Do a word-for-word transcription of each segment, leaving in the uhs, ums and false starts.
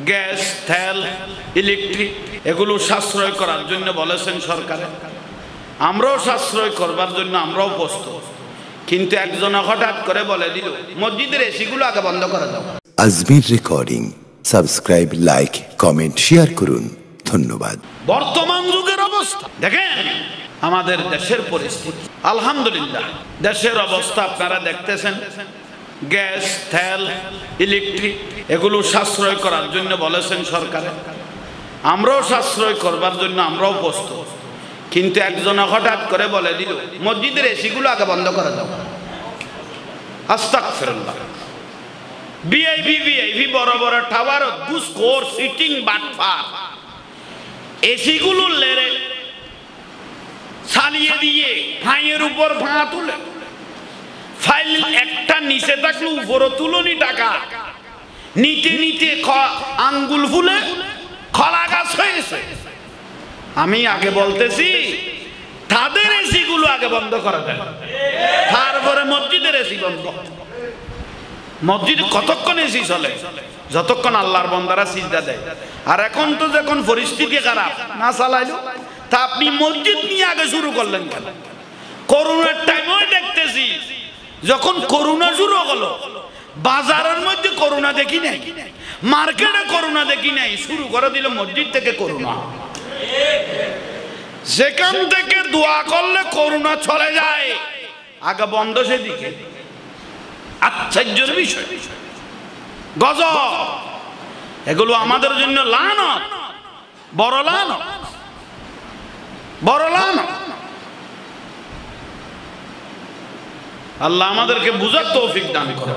Gas, তেল, electric এগুলো সাশ্রয় করার জন্য বলেছেন সরকারে। আমরাও সাশ্রয় করবার জন্য আমরাও প্রস্তুত, কিন্তু একজন হঠাৎ করে বলে দিল মসজিদের এসিগুলো আগে বন্ধ করে দাও। Ajmer recording. Subscribe, like, comment, share করুন। ধন্যবাদ। বর্তমান যুগের অবস্থা দেখেন, আমাদের দেশের পরিস্থিতি আলহামদুলিল্লাহ। দেশের অবস্থা আপনারা দেখতেছেন, গ্যাস, তেল, ইলেকট্রিক এগুলো সাশ্রয় করার জন্য বলেছেন সরকারে। আমরাও সাশ্রয় করবার জন্য আমরাও প্রস্তুত, কিন্তু একজন হঠাৎ করে বলে দিল মসজিদের এসিগুলো আগে বন্ধ করে দাও। আস্তাগফিরুল্লাহ। ভিআইপি ভিআইপি বড় বড় টাওয়ার ঘুষখোর সিটিং বাটপার এসিগুলো লেরে চালিয়ে দিয়ে ফাঁয়ের উপর ফাঁ তুলে, ফাইল একটা নিচে থাকলে উপরও তুলনি টাকা নিতে নিতে আঙ্গুল ফুলে খলা গাছ হয়েছে। আমি আগে বলতেছি তাদের এসি গুলো আগে বন্ধ করা যায়, তারপরে মসজিদের এসি বন্ধ। মসজিদ কতক্ষণ এসি চলে? যতক্ষণ আল্লাহর বান্দারা সিজদা দেয়। আর এখন তো যখন পরিস্থিতি খারাপ, না চালাইলো তা আপনি মসজিদ নিয়ে আগে শুরু করলেন কেন? করোনার টাইমেও দেখতেছি, যখন করোনা শুরু হলো বাজারের মধ্যে করোনা দেখি নাই, মার্কেটে করোনা দেখি নাই, শুরু করে দিল মসজিদ থেকে করোনা। সেখান থেকে দোয়া করলে করোনা চলে যায়, আগে বন্ধ সেদিকে। আশ্চর্যের বিষয়, গজব। এগুলো আমাদের জন্য লানত, বড় লানত, বড় লানত। আল্লাহ আমাদেরকে বুঝার তৌফিক দান করে।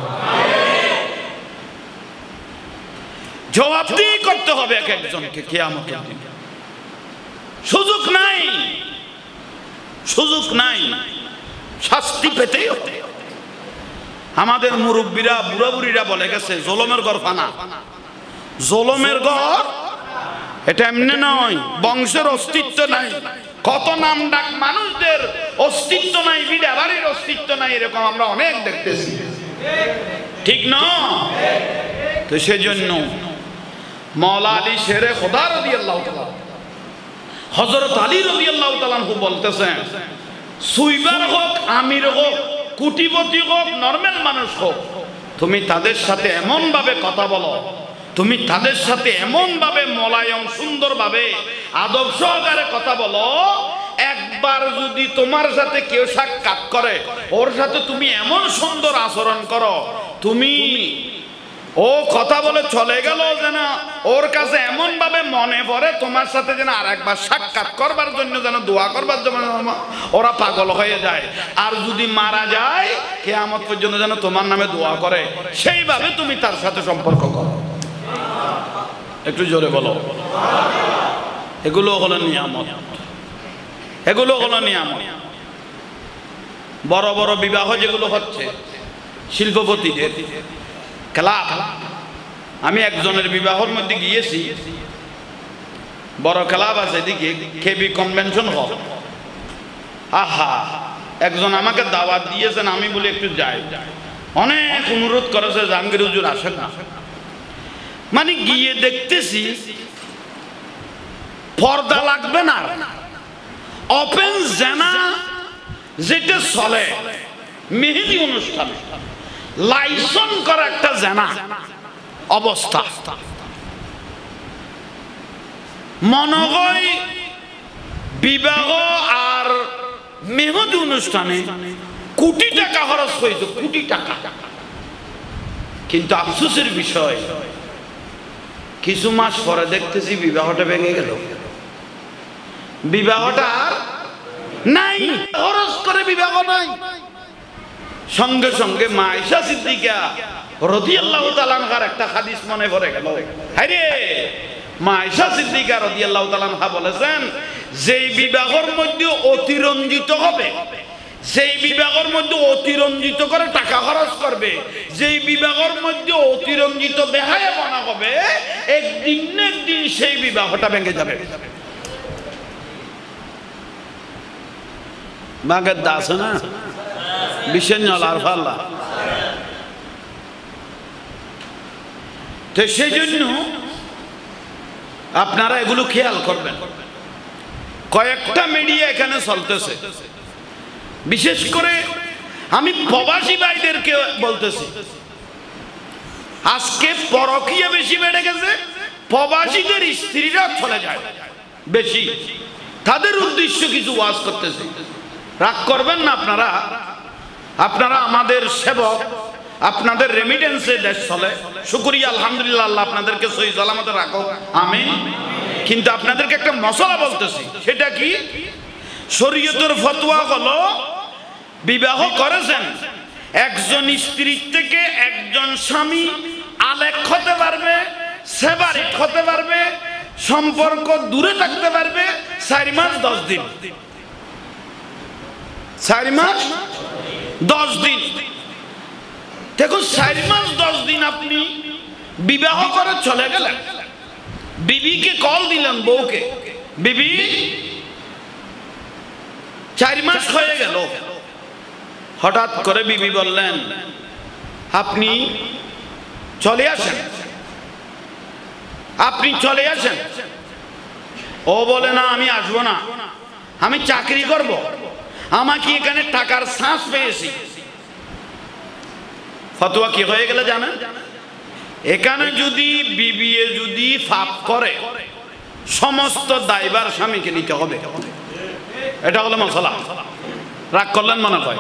জবাবদিহি করতে হবে এক একজনকে কিয়ামতের দিন। সুযোগ নাই, সুযোগ নাই, শাস্তি পেতেই হবে। আমাদের মুরব্বীরা বুড়া বুড়িরা বলে গেছে জলমের ঘর ফানা। জলমের ঘর এটা এমনি নয়, বংশের অস্তিত্ব নাই। কত নাম ডাক মানুষদের অস্তিত্ব নাই, বিড়া বাড়ির অস্তিত্ব নাই, এরকম আমরা অনেক দেখতেছি, ঠিক না? তো সেজন্য মওলা আলী শেরে খোদা রাদিয়াল্লাহু তাআলা, হযরত আলী রাদিয়াল্লাহু তাআলা বলতেছেন, সুইবার হোক, আমির হোক, কোটিপতি হোক, নরমাল মানুষ হোক, তুমি তাদের সাথে এমন ভাবে কথা বলো, তুমি তাদের সাথে এমন ভাবে মোলায়েম সুন্দর ভাবে আদব সহকারে কথা বলো, একবার যদি তোমার সাথে কেউ সাক্ষাৎ করে ওর সাথে তুমি এমন সুন্দর আচরণ করো, তুমি ও কথা বলে চলে গেল যেন ওর কাছে এমন ভাবে মনে পড়ে তোমার সাথে যেন আর একবার সাক্ষাৎ করবার জন্য, যেন দোয়া করবার জন্য ওরা পাগল হয়ে যায়। আর যদি মারা যায় কিয়ামত পর্যন্ত যেন তোমার নামে দোয়া করে, সেইভাবে তুমি তার সাথে সম্পর্ক করো। একটু জোরে বলো। এগুলো হলো নিয়ামত, এগুলো হলো নিয়ামত। বড় বড় বিবাহ যেগুলো হচ্ছে শিল্পপতিদের ক্লাব, আমি একজনের বিবাহের মধ্যে গিয়েছি, বড় ক্লাব আছে এদিকে, কেবি কনভেনশন হল। আহা, একজন আমাকে দাওয়াত দিয়েছেন, আমি বলি একটু যাই। অনেক অনুরোধ করেছে জাহাঙ্গীর হুজুর আসেন না। মানে গিয়ে দেখতেছি পর্দা লাগবে না, ওপেন জানা যেটা চলে মেহেদি অনুষ্ঠান, লাইসেন্স করা একটা জানা অবস্থা। মনে হয় বিবাহ আর মেহেদি অনুষ্ঠানে কোটি টাকা খরচ হয়েছে, কোটি টাকা। কিন্তু আফসোসের বিষয়, কিছু মাস পরে দেখতেছি বিবাহটা ভেঙে গেল, বিবাহটা আর নাই, খরচ করে বিবাহ নাই। সঙ্গে সঙ্গে মা আয়েশা সিদ্দিকা রাদিয়াল্লাহু তাআলা আনহার একটা হাদিস মনে পড়ে গেল। আরে মা আয়েশা সিদ্দিকা রাদিয়াল্লাহু তাআলা আনহা বলেছেন, যেই বিবাহের মধ্যে অতিরঞ্জিত হবে, যেই বিবাহের মধ্যে অতিরঞ্জিত করে টাকা খরচ করবে, যেই বিবাহের মধ্যে অতিরঞ্জিত বেহায়াপনা হবে, একদিন না একদিন সেই বিবাহটা ভেঙে যাবে। বাগের দাস না বিশেষ নলার ফাল্লা। তো সেই জন্য আপনারা এগুলো খেয়াল করবেন। কয়েকটা মিডিয়া এখানে চলতেছে, বিশেষ করে আমি প্রবাসী ভাইদেরকে বলতেছি, আজকে পরকীয়া বেশি বেড়ে গেছে, প্রবাসীদের স্ত্রীরা চলে যায় বেশি, তাদের উদ্দেশ্য কিছু ওয়াজ করতেছে। রাগ করবেন না আপনারা, আপনারা আমাদের সেবক, আপনাদের রেমিটেন্সে দেশ চলে, শুকরিয়া আলহামদুলিল্লাহ, আল্লাহ আপনাদেরকে সহি সালামতে রাখো, আমিন। কিন্তু আপনাদেরকে একটা মশলা বলতেছি, সেটা কি? শরীয়তের ফতোয়া হলো বিবাহ করেছেন, একজন স্ত্রীর থেকে একজন স্বামী আলেক হতে পারবে, সেপারেট হতে পারবে, সম্পর্ক দূরে থাকতে পারবে চার মাস দশ দিন, চার মাস দশ দিন। দেখুন, চার মাস দশ দিন আপনি বিবাহ করে চলে গেলেন, বিবিকে কল দিলেন, বউকে, বিবি চার মাস হয়ে গেল, হঠাৎ করে বিবি বললেন আপনি চলে আসেন, আপনি চলে আসেন। ও বলে না, আমি আসবো না, আমি চাকরি করব, আমাকে এখানে টাকার শ্বাস পেয়েছি। ফতোয়া কি হয়ে গেলে জানেন? এখানে যদি বিবি যদি পাপ করে সমস্ত দায়ভার স্বামীকে নিতে হবে, এটা হলো মশলা। রাগ করলেন মনে হয়?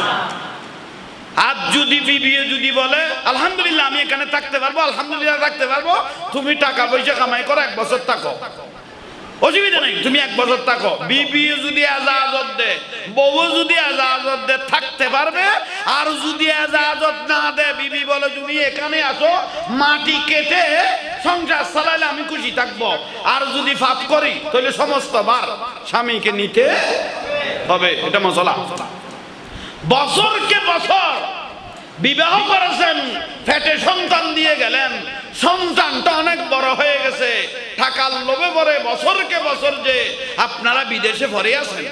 আর যদি বিবি যদি বলে আলহামদুলিল্লাহ আমি এখানে থাকতে পারবো, আলহামদুলিল্লাহ থাকতে পারবো, তুমি টাকা পয়সা কামাই করো, এক বছর থাকো, অসুবিধা নেই, তুমি এক বছর থাকো। বিবি যদি এজাজত দে, বউ যদি এজাজত দে থাকতে পারবে, আর যদি এজাজত না দে, বিবি বলে তুমি এখানে আসো, মাটি কেটে সংসার চালাইলে আমি খুশি থাকবো, আর যদি পাপ করি তাহলে সমস্ত বার স্বামীকে নিতে হবে। এটা মশলা। বছরকে বছর বিবাহ করেছেন, পেটে সন্তান দিয়ে গেলেন, সন্তানটা অনেক বড় হয়ে গেছে, টাকার লোভে পড়ে বছরকে বছর যে আপনারা বিদেশে পড়ে আছেন,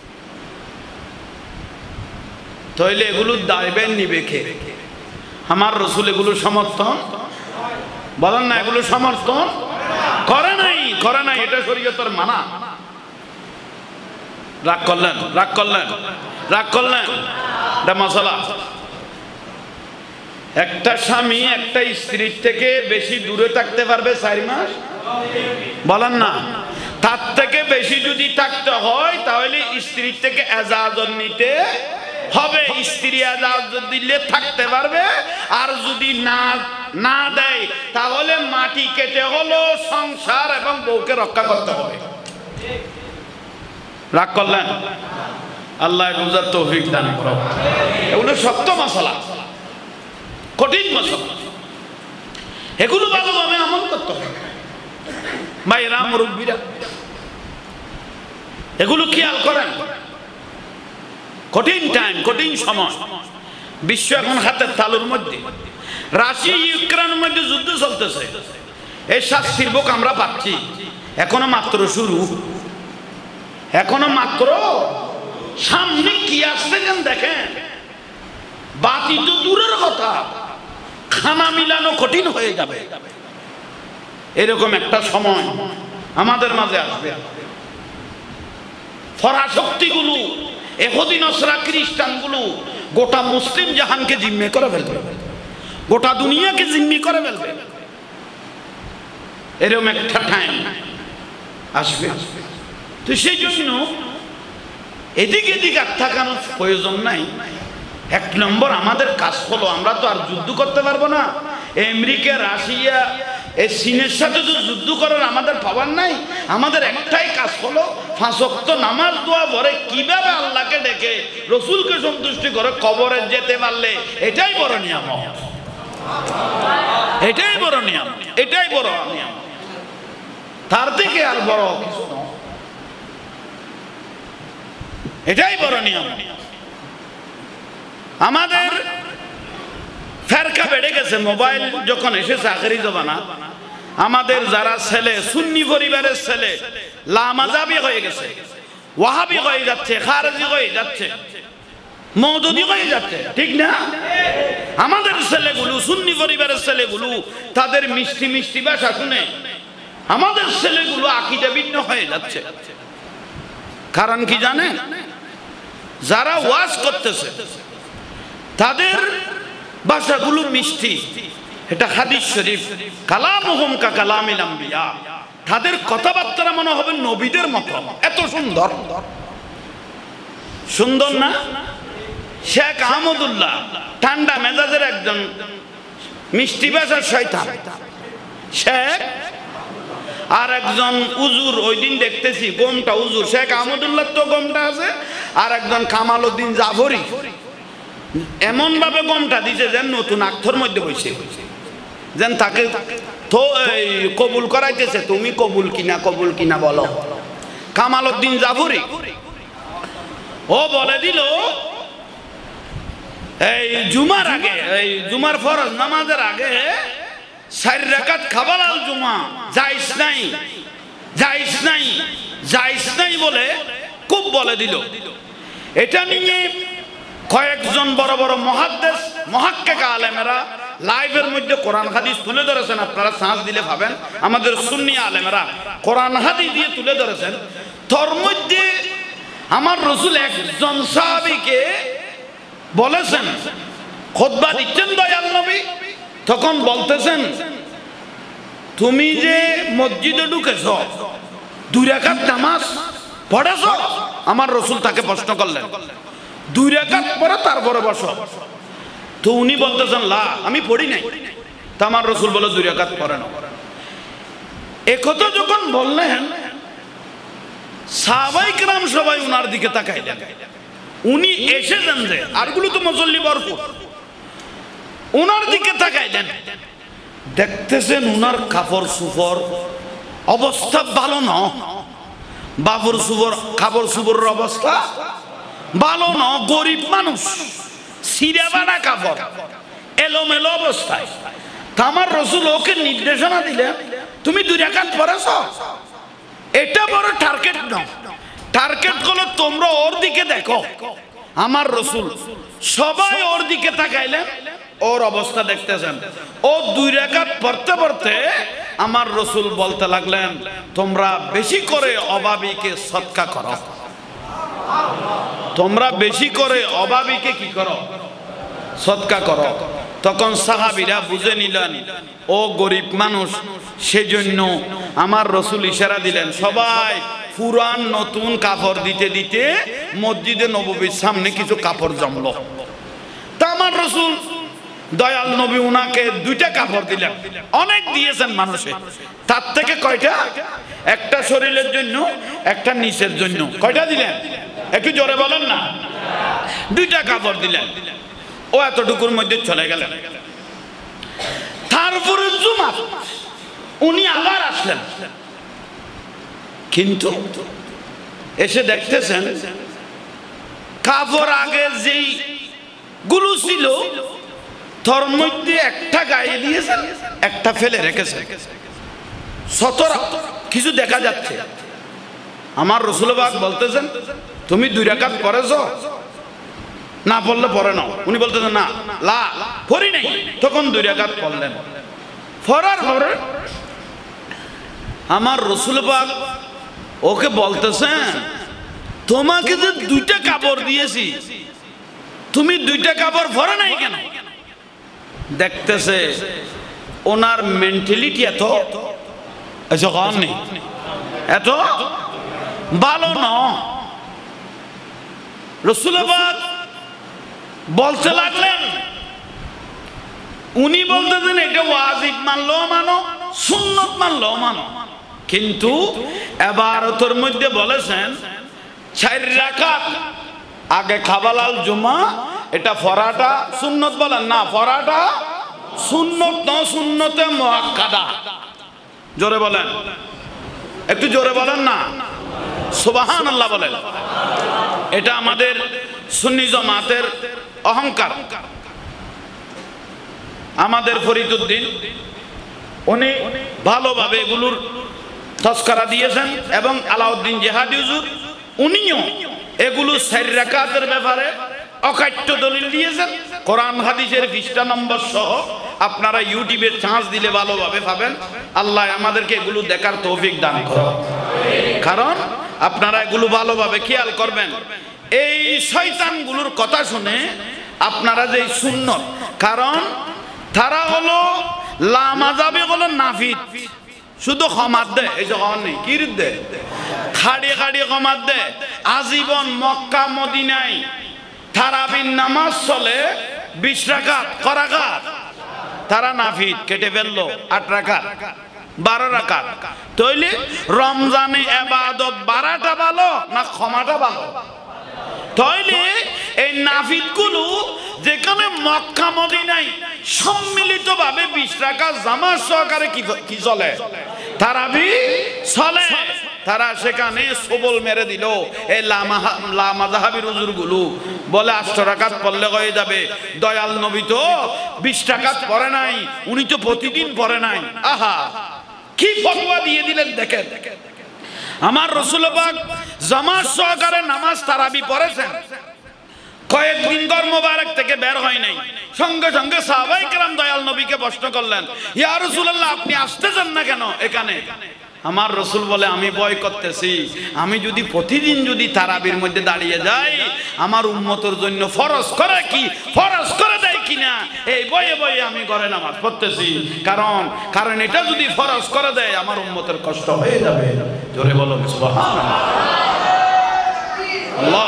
তাইলে এগুলো দায়বেন নিবে কে? আমার রসুল এগুলো সমর্থন বলেন না, এগুলো সমর্থন করে নাই, করে নাই, এটা শরীয়তের মানা। রাগ করলেন, রাগ করলেন, রাগ করলেন, এটা মশলা। একটা স্বামী একটা স্ত্রীর থেকে বেশি দূরে থাকতে পারবে চার মাস, বলেন না? তার থেকে বেশি যদি থাকতে হয় তাহলে স্ত্রীর থেকে এজাজত নিতে হবে। স্ত্রী এজাজত দিলে থাকতে পারবে, আর যদি না না দেয় তাহলে মাটি কেটে হলো সংসার এবং বউকে রক্ষা করতে হবে। রাগ করলেন? আল্লাহ বুঝার তৌফিক দান করো। এগুলো সত্য মশলা, কঠিন মশলা, এগুলো ভালোভাবে আমল করতে হবে। ভাইরা মুরব্বীরা এগুলো খেয়াল করেন। কঠিন টাইম, কঠিন সময়, বিশ্ব এখন হাতের তালুর মধ্যে। রাশিয়া ইউক্রেনের মধ্যে যুদ্ধ চলতেছে, এই শাস্তির ভোগ আমরা পাচ্ছি, এখনো মাত্র শুরু, এখনো মাত্র সামনে কি আসছে দেখেন। বাতি তো দূরের কথা, খানা মিলানো কঠিন হয়ে যাবে। এরকম একটা সময় আমাদের মাঝে আসবে। ফরাশক্তিগুলো, এহুদি নসরা খ্রিস্টানগুলো গোটা মুসলিম জাহানকে জিম্মি করে ফেলবে, গোটা দুনিয়াকে জিম্মি করে ফেলবে। এরকম একটা টাইম আসবে। তো সেই জন্য এদিক এদিক আর থাকানোর প্রয়োজন নাই। এক নম্বর আমাদের কাজ হলো, আমরা তো আর যুদ্ধ করতে পারবো না। আমেরিকা, রাশিয়া, এই চীনের সাথে তো যুদ্ধ করার আমাদের পাওয়ার নাই। আমাদের একটাই কাজ হলো পাঁচ ওয়াক্ত নামাজ দোয়া পড়ে কিভাবে আল্লাহকে ডেকে রসুলকে সন্তুষ্টি করে কবরে যেতে পারলে এটাই বড় নিয়ম, এটাই বড় নিয়ম, এটাই বড় নিয়ম। তার থেকে আর বড় কিছু না, এটাই বড় নিয়ম। আমাদের ফেরকা বেড়ে গেছে, মোবাইল যখন এসেছে আখেরি জমানা, আমাদের যারা ছেলে সুন্নি পরিবারের ছেলে লামাজাবি হয়ে গেছে, ওয়াহাবি হয়ে যাচ্ছে, খারেজি হয়ে যাচ্ছে, মওদুদি হয়ে যাচ্ছে, ঠিক না? আমাদের ছেলেগুলো, সুন্নি পরিবারের ছেলেগুলো, তাদের মিষ্টি মিষ্টি ভাষা শুনে আমাদের ছেলেগুলো আকীদা ভিন্ন হয়ে যাচ্ছে। কারণ কি জানেন? যারা ওয়াজ করতেছে তাদের ভাষাগুলো মিষ্টি, এটা হাদিস শরীফ, কালামুহুম কা কালামিল আম্বিয়া, তাদের কথাবার্তা মনে হবে নবীদের মতো, এত সুন্দর। সুন্দর না? শেখ আহমদুল্লাহ ঠান্ডা মেজাজের একজন মিষ্টি ভাষার শয়তান শেখ, আর একজন উজুর, ওই দিন দেখতেছি গোমটা উজুর, শেখ আহমদুল্লাহ তো গোমটা আছে, আর একজন কামাল উদ্দিন জাফরি এমন ভাবে গোমটা দিছে যেন নতুন আক্ষর মধ্যে বসে, যেন তাকে তো এই কবুল করাইতেছে, তুমি কবুল কিনা কবুল কিনা বলো। কামাল উদ্দিন জাফরি ও বলে দিল এই জুমার আগে, এই জুমার ফরজ নামাজের আগে চার রাকাত খাবালাল জুমা জায়েজ নাই, জায়েজ নাই, জায়েজ নাই বলে খুব বলে দিল। এটা নিয়ে কয়েকজন বড় বড় মুহাদ্দিস মুহাক্কিক আলেমেরা লাইভের মধ্যে কোরআন হাদিস তুলে ধরেছেন, আপনারা সাঁস দিলে পাবেন। আমাদের সুন্নি আলেমেরা কোরআন হাদিস দিয়ে তুলে ধরেছেন। তোর মধ্যে আমার রাসূল একজন সাহাবীকে বলেছেন, খুতবা দিচ্ছেন দয়াল নবী, তখন বলতেছেন তুমি যে মসজিদে ঢুকেছ দুই রাকাত নামাজ পড়েছ? আমার রাসূল তাকে প্রশ্ন করলেন, দুই রাকাত পড়ে তারপরে বসো? তো উনি বলতেছেন লা, আমি পড়ি নাই। তা আমার রাসূল বলে দুই রাকাত পড়েন। একথা যখন বললেন সাহাবায়ে কেরাম সবাই উনার দিকে তাকাইলেন। উনি এসেছেন যে, আরগুলো তো মুসল্লি ভরপুর, উনার দিকে তাকাইলেন, দেখতেছেন উনার কাপড় সুফর অবস্থা ভালো না, বাবুর সুবর কাপড় সুবরের অবস্থা ভালো না, গরিব মানুষ, সিরা বানা কাপড়, এলোমেলো অবস্থায়। আমার রাসূল ওকে নির্দেশনা দিলেন, তুমি দুই রাকাত পড়েছ, এটা বড় টার্গেট নাও, টার্গেট করলে তোমরা ওর দিকে দেখো। আমার রাসূল সবাই ওর দিকে তাকাইলেন, ওর অবস্থা দেখতেছেন। ও দুই রাকাত পড়তে পড়তে আমার রাসূল বলতে লাগলেন, তোমরা বেশি করে অভাবীকে সদকা করো, তোমরা বেশি করে অভাবীকে কি করো? সদকা করো। তখন সাহাবীরা বুঝে নিলেন ও গরিব মানুষ, সেজন্য আমার রাসূল ইশারা দিলেন, সবাই পুরান নতুন কাপড় দিতে দিতে মসজিদে নববীর সামনে কিছু কাপড় জমলো। তা আমার রাসূল দয়াল নবী উনাকে দুইটা কাপড় দিলেন, অনেক দিয়েছেন মানুষে, তার থেকে কয়টা? একটা শরীরের জন্য, একটা নিচের জন্য। কয়টা দিলেন? একটু জোরে বলেন না। দুইটা কাপড় দিলেন। ও এতটুকুর মধ্যে চলে গেলেন। তারপরে জুমা উনি আবার আসলেন, কিন্তু এসে দেখতেছেন কাপড় আগে যেই গুলো ছিল তোর মধ্যে একটা গায়ে দিয়েছেন, একটা ফেলে রেখেছেন, সতরা কিছু দেখা যাচ্ছে। আমার রাসূল পাক বলতেছেন, তুমি দুই রাকাত পড়েছ? না পড়লে পড়ে নাও। উনি বলতেছেন না, লা পড়ি নাই। তখন দুই রাকাত পড়লেন। পড়ার পরে আমার রাসূল পাক ওকে বলতেছেন, তোমাকে যে দুইটা কাপড় দিয়েছি, তুমি দুইটা কাপড় পরে নাই কেন? দেখতেছে ওনার মেন্টালিটি এত নেই, এত ভালো না। রাসূল পাক বলতে লাগলেন, উনি বলতেছেন এটা ওয়াজিব মানলেও মানো, সুন্নত মানলেও মানো, কিন্তু ইবারতের মধ্যে বলেছেন চার রাকাত আগে খাবালাল জুমা, এটা ফরাটা সুন্নত বলেন না, ফরাটা সুন্নত না, সুন্নতে মুআক্কাদা। জোরে বলেন, একটু জোরে বলেন না, সুবহানাল্লাহ বলেন। এটা আমাদের সুন্নি জামাতের অহংকার। আমাদের ফরিদউদ্দিন উনি ভালোভাবে এগুলোর তস্করা দিয়েছেন, এবং আলাউদ্দিন জিহাদি হুজুর উনিও এগুলো চার রাকাতের ব্যাপারে অকাট্য দলিল দিয়েছেন, কোরআন হাদিসের পৃষ্ঠা নম্বর সহ আপনারা ইউটিউবে চান্স দিলে ভালোভাবে পাবেন। আল্লাহ আমাদেরকে এগুলো দেখার তৌফিক দান করুন। কারণ আপনারা এগুলো ভালোভাবে খেয়াল করবেন। এই শয়তানগুলোর কথা শুনে আপনারা যে সুন্নত, কারণ তারা হলো লামাজাবি হলো নাফিদ, শুধু ক্ষমাত দেয়, এই যখন নেই কির দে খাড়িয়ে খাড়িয়ে ক্ষমাত দেয়। আজীবন মক্কা মদিনায় তারাবির নামাজ চলে বিশ রাকাত করাকাত, তারা নাফিদ কেটে ফেললো আট রাকাত বারো রাকাত। তাইলে রমজানে ইবাদত বাড়াটা ভালো না ক্ষমাটা ভালো? তাইলে এই নাফিদ গুলো যেখানে মক্কা মদিনায় সম্মিলিত ভাবে বিশ রাকাত জামাত সহকারে কি চলে তারাবি চলে, তারা সেখানে সবল মেরে দিল। এই লামাজাহাবি হুজুর গুলো বলে আটশো রাকাত পড়লে হয়ে যাবে। দয়াল নবী তো বিশ রাকাত পড়ে নাই, উনি তো প্রতিদিন পড়ে নাই। আহা কি ফতোয়া দিয়ে দিলেন দেখেন। আমার রাসূল পাক জামাত সহকারে নামাজ তারাবি পড়েছেন, কয়েকদিন ঘর মোবারক থেকে বের হয় নাই। সঙ্গে সঙ্গে সাহাবায়ে কেরাম দয়াল নবীকে প্রশ্ন করলেন, ইয়া রাসূলুল্লাহ আপনি আসতেছেন না কেন এখানে? আমার রাসূল বলে আমি ভয় করতেছি, আমি যদি প্রতিদিন যদি তারাবির মধ্যে দাঁড়িয়ে যাই আমার উম্মতের জন্য ফরজ করে কি ফরজ করে দেয় কিনা এই ভয়ে ভয়ে আমি ঘরে নামাজ পড়তেছি। কারণ কারণ এটা যদি ফরজ করে দেয় আমার উম্মতের কষ্ট হয়ে যাবে। জোরে বলো সুবহানাল্লাহ। আল্লাহ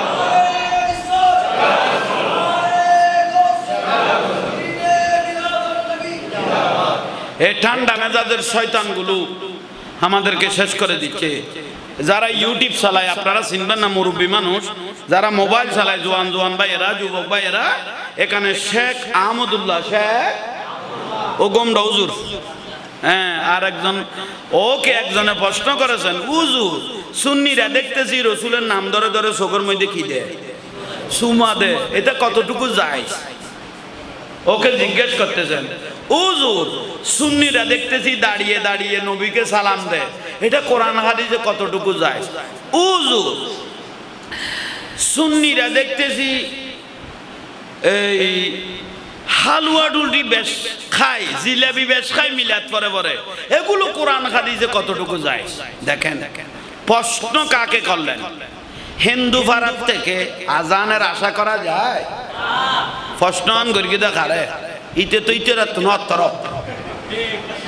এই ঠান্ডা মেজাজের শয়তানগুলো আমাদেরকে শেষ করে দিচ্ছে। যারা ইউটিউব চালায় আপনারা চিনবেন না, মুরব্বী মানুষ যারা মোবাইল চালায়, জোয়ান জোয়ান ভাইয়েরা যুবক ভাইয়েরা, এখানে শেখ আহমদুল্লাহ শেখ ও গোমরা হুজুর, হ্যাঁ আর একজন ওকে একজনে প্রশ্ন করেছেন, হুজুর সুন্নিরা দেখতেছি রসুলের নাম ধরে ধরে চোখের মধ্যে কি দেয় সুমা দে, এটা কতটুকু যায়? ওকে জিজ্ঞেস করতেছেন, হুজুর সুন্নিরা দেখতেছি দাঁড়িয়ে দাঁড়িয়ে নবীকে সালাম দেয়, এটা কোরআন হাদিসে কতটুকু যায়? হুজুর সুন্নিরা দেখতেছি এই হালুয়া ডুলটি বেশ খায়, জিলাপি বেশ খায় মিলাদ পরে পরে, এগুলো কোরআন হাদিসে কতটুকু যায়? দেখেন দেখেন প্রশ্ন কাকে করলেন? হিন্দু ভারত থেকে আজানের আশা করা যায়? প্রশ্ন আন করি দেখারে ইতে তো ইতে তরফ